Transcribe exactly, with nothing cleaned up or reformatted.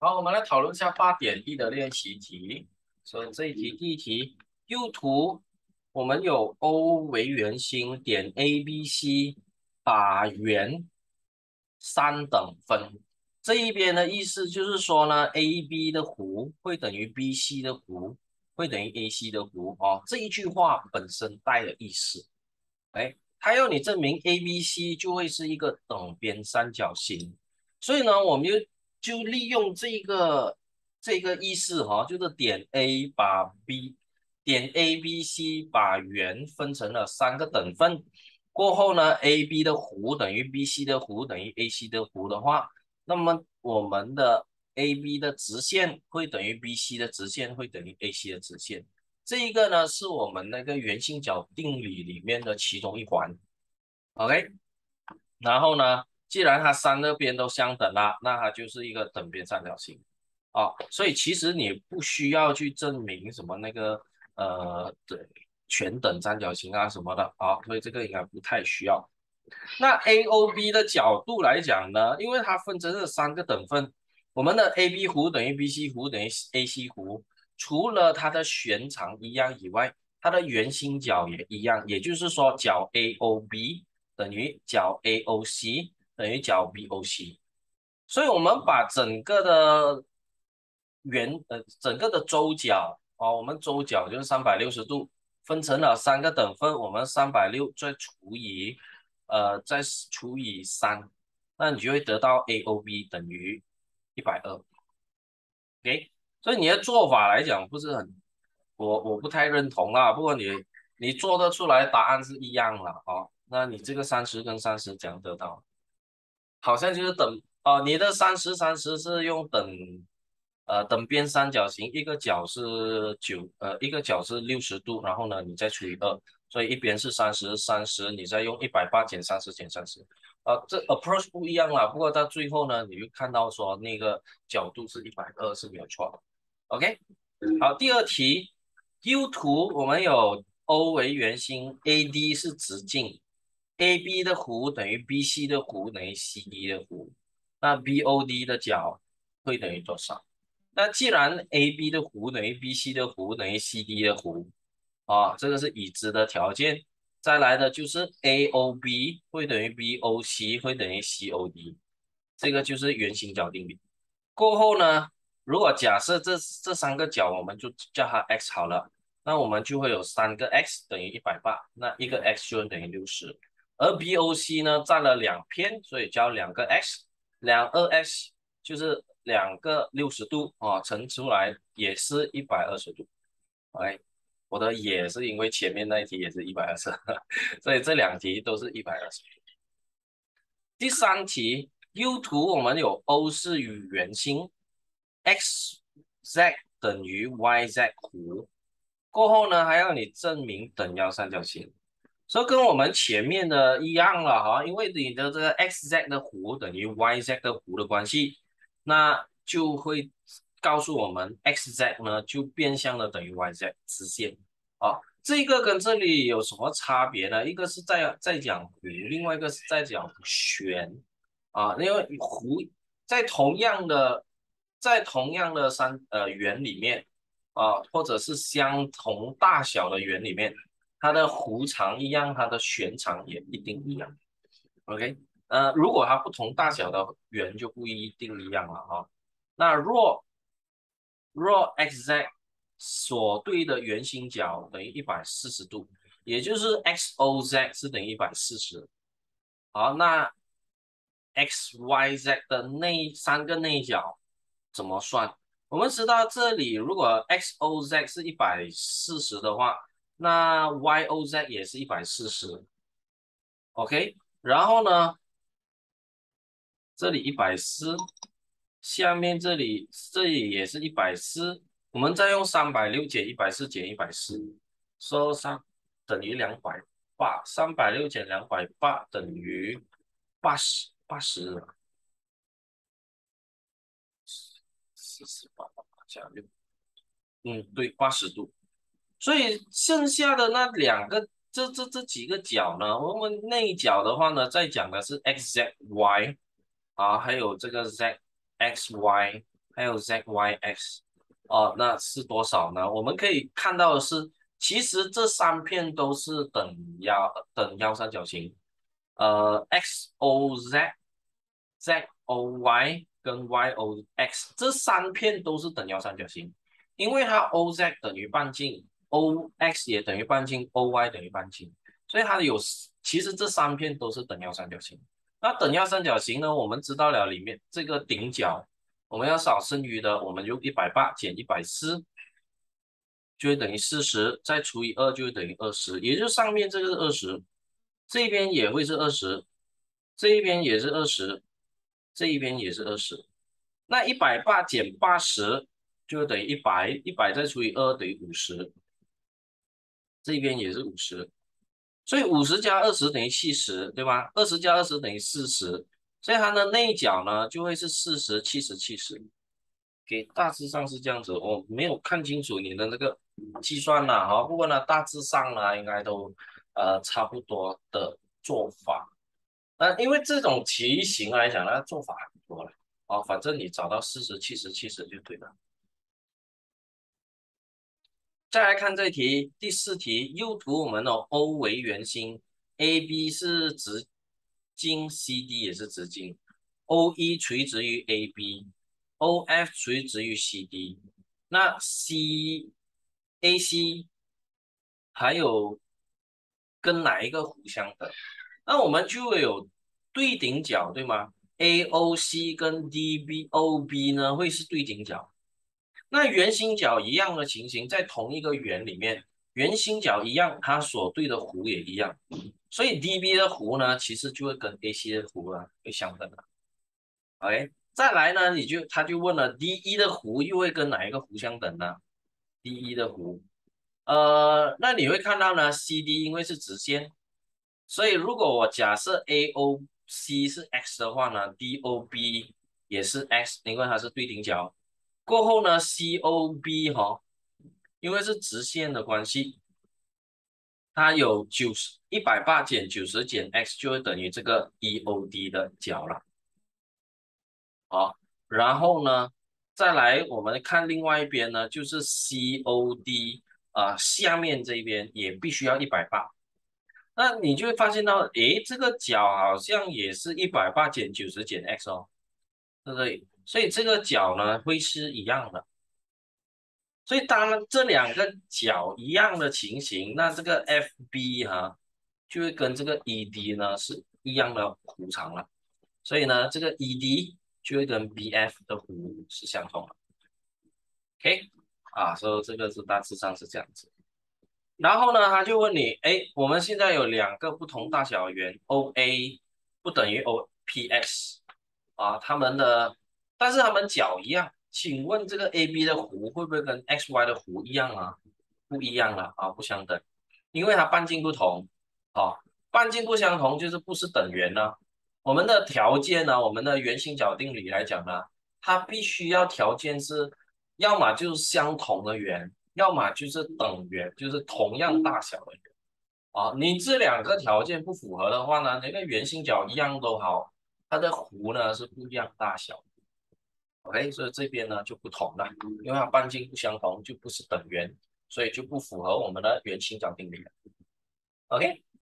好，我们来讨论一下八点一的练习题。所以这一题，第一题，U 图我们有 O 为圆心，点 A、B、C，把圆三等分。这一边的意思就是说呢，A B 的弧会等于 B C 的弧，会等于 A C 的弧哦。这一句话本身带的意思，哎，它要你证明 A B C 就会是一个等边三角形。所以呢，我们就就利用这个这个意思哈、就是点 A 把 B 点 A B C 把圆分成了三个等份，过后呢，A B 的弧等于 B C 的弧等于 A C 的弧的话，那么我们的 A B 的直线会等于 B C 的直线会等于 A C 的直线。这一个呢是我们那个圆心角定理里面的其中一环。OK，然后呢，既然它三个边都相等啦，那它就是一个等边三角形啊。所以其实你不需要去证明什么那个呃对全等三角形啊什么的啊，所以这个应该不太需要。那 A O B 的角度来讲呢，因为它分成这三个等份，我们的 A B 弧等于 B C 弧等于 A C 弧，除了它的旋长一样以外，它的圆心角也一样，也就是说角 A O B 等于角 A O C 等于角 B O C，所以我们把整个的圆呃整个的周角哦，我们周角就是三百六十度，分成了三个等份，我们三百六再除以呃再除以三，那你就会得到 A O B 等于一百二。OK，所以你的做法来讲不是很，我我不太认同啦。不过你你做得出来，答案是一样了哦。那你这个三十跟三十怎样得到？好像就是等哦，你的三十三十是用等呃等边三角形，一个角是九呃一个角是六十度，然后呢你再除以二，所以一边是三十三十，你再用一百八减三十减三十，呃这 approach 不一样啦，不过到最后呢，你就看到说那个角度是一百二是没有错的。OK，好，第二题，U 图我们有 O 为圆心，A D 是直径，A B 的弧等于 B C 的弧等于 C D 的弧，那 B O D 的角会等于多少？那既然 A B 的弧等于 B C 的弧等于 C D 的弧，啊，这个是已知的条件。再来的就是 A O B 会等于 B O C 会等于 C O D，这个就是圆心角定理。过后呢，如果假设这这三个角我们就叫它 x 好了，那我们就会有三个 x 等于一百八，那一个 x 就等于六十。而 B O C 呢占了两片，所以叫两个 x，两二 x 就是两个六十度啊，乘出来也是一百二十度。哎，我的也是因为前面那一题也是一百二十，所以这两题都是一百二十。第三题，U 图我们有 O 是与圆心，X Z 等于 Y Z 弧，过后呢还要你证明等腰三角形，所以跟我们前面的一样了哈，因为你的这个 X Z 的弧等于 Y Z 的弧的关系，那就会告诉我们 X Z 呢就变相的等于 Y Z 直线啊。这个跟这里有什么差别呢？一个是在在讲弧，另外一个是在讲旋啊。因为弧在同样的在同样的三呃圆里面啊，或者是相同大小的圆里面，它的弧长一样，它的旋长也一定一样。OK，呃，如果它不同大小的圆就不一定一样了哈。那若若 x z 所对的圆心角等于一百四十度，也就是 x o z 是等于一百四十。好，那 x y z 的内三个内角怎么算？我们知道这里如果 x o z 是一百四十的话，那 y o z 也是一百四十。OK，然后呢，这里一百四，下面这里这里也是一百四，我们再用三百六减一百四减一百四，说三等于两百八，三百六减两百八等于八十八十四十八加六，嗯，对，八十度。所以剩下的那两个这这这几个角呢，我们内角的话呢，再讲的是 x z y 啊，还有这个 z x y。 还有 z y x， 哦，那是多少呢？我们可以看到的是，其实这三片都是等腰等腰三角形，呃，x o z z o y 跟 y o x 这三片都是等腰三角形，因为它 o z 等于半径，o x 也等于半径，o y 等于半径，所以它有其实这三片都是等腰三角形。那等腰三角形呢，我们知道了里面这个顶角。我们要少剩余的，我们就一百八减一百四，就会等于四十，再除以二就会等于二十，也就是上面这个是二十，这边也会是二十，这一边也是二十，这一边也是二十。那一百八减八十就会等于一百，一百再除以二等于五十，这边也是五十，所以五十加二十等于七十，对吧？二十加二十等于四十，所以它的内角呢就会是四十、七十、七十。给大致上是这样子，我没有看清楚你的那个计算啦，哈，不过呢，大致上呢，应该都呃差不多的做法。那因为这种题型来讲呢，做法很多了，哦，反正你找到四十、七十、七十就对了。再来看这题，第四题，右图我们的 O 为圆心，A B 是直径，C D 也是直径，O E 垂直于 A B，O F 垂直于 C D，那 C A C 还有跟哪一个弧相等？那我们就会有对顶角，对吗？A O C 跟 D B O B 呢会是对顶角。那圆心角一样的情形，在同一个圆里面，圆心角一样，它所对的弧也一样，所以 D B 的弧呢，其实就会跟 A C 的弧啊会相等的。OK，再来呢，你就他就问了，D E 的弧又会跟哪一个弧相等呢？D E 的弧，呃，那你会看到呢，C D 因为是直线，所以如果我假设 A O C 是 x 的话呢，D O B 也是 x，因为它是对顶角。过后呢，C O B 哈、哦，因为是直线的关系，它有九十一百八减九十减 x 就会等于这个 E O D 的角了。好，然后呢，再来我们看另外一边呢，就是 C O D 啊、呃，下面这边也必须要一百八。那你就会发现到，诶，这个角好像也是一百八减九十减 x 哦，对不对？所以这个角呢会是一样的。所以当这两个角一样的情形，那这个 F B 哈、就会跟这个 E D 呢是一样的弧长了。所以呢，这个 E D 就会跟 B F 的弧是相同的。OK，啊，所以这个是大致上是这样子。然后呢，他就问你，哎，我们现在有两个不同大小的圆，O A 不等于 O P X 啊，它们的，但是它们角一样，请问这个 A B 的弧会不会跟 X Y 的弧一样啊？不一样了啊，不相等，因为它半径不同。啊，半径不相同就是不是等圆呢、我们的条件呢，我们的圆心角定理来讲呢，它必须要条件是，要么就是相同的圆，要么就是等圆，就是同样大小的圆。啊，你这两个条件不符合的话呢，那个圆心角一样都好，它的弧呢是不一样大小。OK，所以这边呢就不同了，因为它半径不相同，就不是等圆，所以就不符合我们的圆心角定理了。OK。